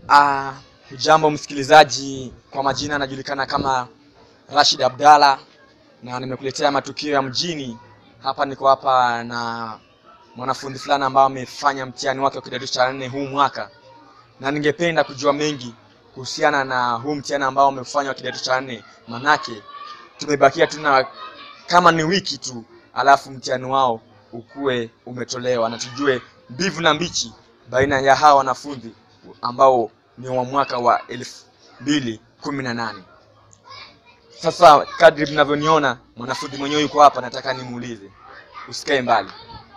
Jambo msikilizaji, kwa majina anajulikana kama Rashid Abdalla na nimekuletea matukio ya mjini. Hapa niko hapa na mwanafunzi fulani ambao amefanya mtihani wake wa kidato cha 4 huu mwaka. Na ningependa kujua mengi kuhusiana na huu mtihani ambao amefanya wa kidato cha 4. Manake tumebakia tuna kama ni wiki tu alafu mtihani wao ukue umetolewa, na tujue mbivu na mbichi baina ya hawa wanafunzi ambao ni wa mwaka wa 2018. Sasa kadri mnavyoniona mwanafunzi mwenyewe yuko hapa, nataka nimuulize. Usikae mbali.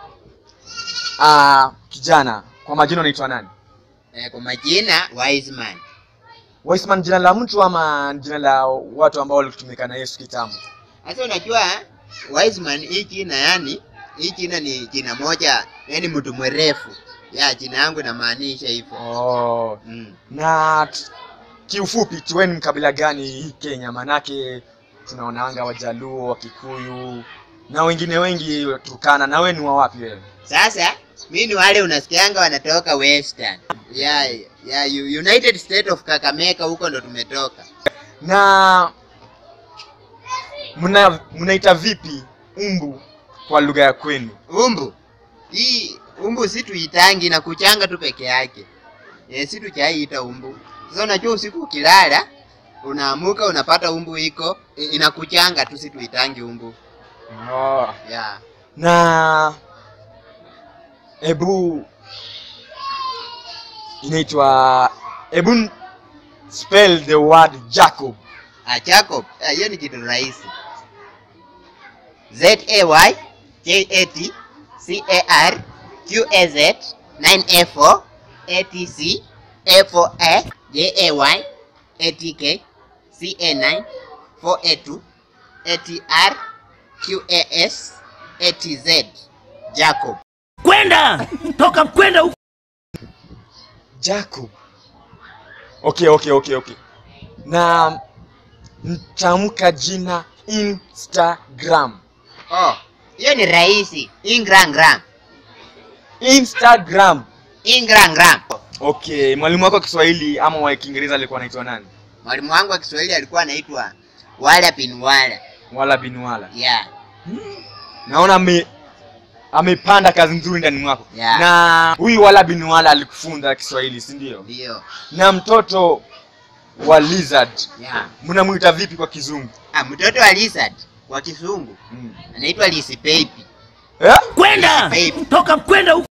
Kijana, kwa majina unaitwa nani? Kwa majina Wiseman. Wiseman jina la mtu ama jina la watu ambao walitumika na Yesu kitambo? Sasa unajua Wiseman hii jina ni jina moja, yani mtu mrefu. Jina yangu inamaanisha hivyo. Na kiufupi tuweni mkabila gani hii Kenya? Manake tunaonaanga Wajaluo, Wakikuyu na wengine wengi Turkana. Na wewe ni wa wapi wewe? Sasa mimi ni wale unasikianga wanatoka Western. United State of Kakamega, huko ndo tumetoka. Na mnaita vipi umbu kwa lugha ya kwenu? Umbu? Umbu si tuitangi na kuchanga tu peke yake. Si tuchaiita umbu. Sasa unajua usiku ukilala unaamuka unapata umbu iko inakuchanga tu, si tuitangi umbu. Na ebu spell the word Jacob. Jacob, hiyo ni kitu rahisi. ZAYJATCARQAZ 9A4 ATC A4A JAY ATK CA9 4A2 ATR QAS ATZ Jacob. Kwenda! Toka kwenda huko. Jacob. Okay. Na mtamka jina Instagram. Hiyo ni rahisi. Instagram. Okay, mwalimu wako wa Kiswahili ama wa Kiingereza alikuwa anaitwa nani? Mwalimu wangu wa Kiswahili alikuwa anaitwa Wala bin Wala. Wala bin Wala. Naona amepanda kazi nzuri ndani mwako. Na huyu Wala bin Wala alikufunza Kiswahili, si ndio? Ndio. Na mtoto wa lizard, mnamuita vipi kwa Kizungu? Mtoto wa lizard kwa Kizungu anaitwa Lisi baby. Kwenda! Toka kwenda huko.